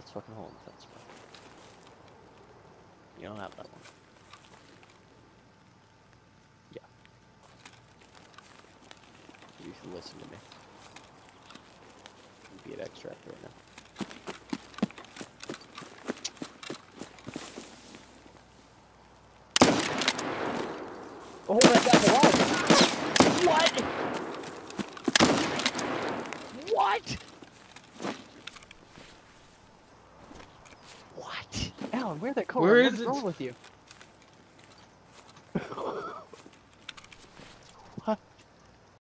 It's fucking hole in the fence, bro. You don't have that one. Yeah. You should listen to me. Be an extract right now. Oh, that guy's alive! What? What? What? Alan, where that car? Where What is is it? wrong with you?